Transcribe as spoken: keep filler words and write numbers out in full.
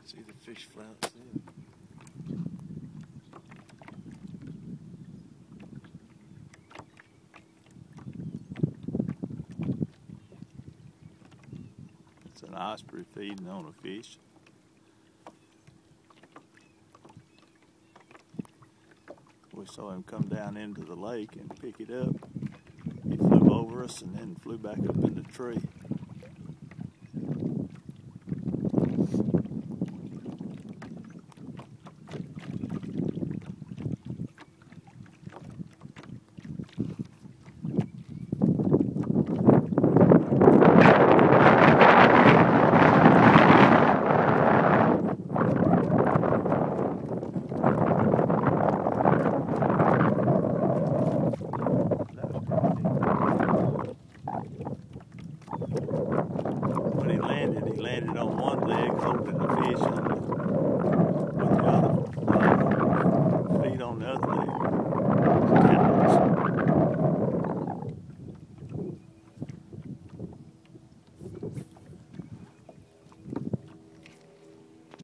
See the fish flats there. It's an osprey feeding on a fish. We saw him come down into the lake and pick it up. He flew over us and then flew back up in the tree.